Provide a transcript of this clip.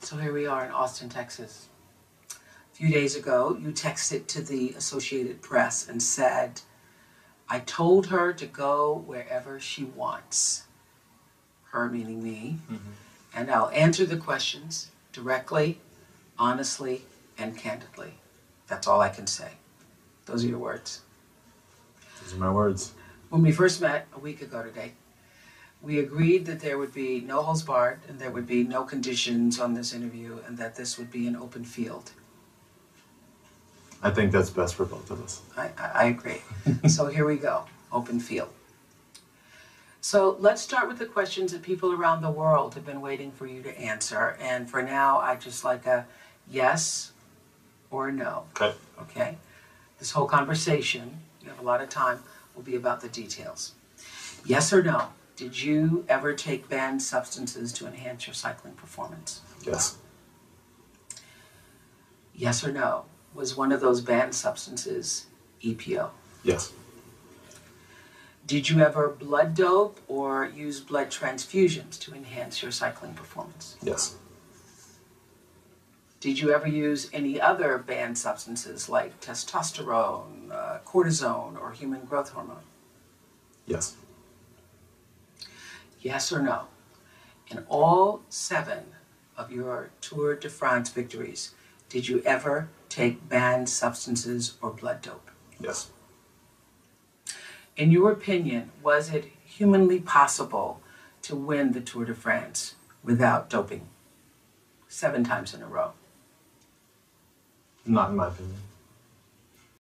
So here we are in Austin, Texas. A few days ago, you texted to the Associated Press and said, I told her to go wherever she wants. Her meaning me. Mm-hmm. And I'll answer the questions directly, honestly, and candidly. That's all I can say. Those are your words. Those are my words. When we first met a week ago today, we agreed that there would be no holds barred and there would be no conditions on this interview and that this would be an open field. I think that's best for both of us. I agree. So here we go, open field. So let's start with the questions that people around the world have been waiting for you to answer. And for now, I just like a yes or a no. Okay. Okay? This whole conversation, you have a lot of time, will be about the details. Yes or no? Did you ever take banned substances to enhance your cycling performance? Yes. Yes or no? Was one of those banned substances EPO? Yes. Did you ever blood dope or use blood transfusions to enhance your cycling performance? Yes. Did you ever use any other banned substances like testosterone, cortisone, or human growth hormone? Yes. Yes or no? In all 7 of your Tour de France victories, did you ever take banned substances or blood dope? Yes. In your opinion, was it humanly possible to win the Tour de France without doping 7 times in a row? Not in my opinion.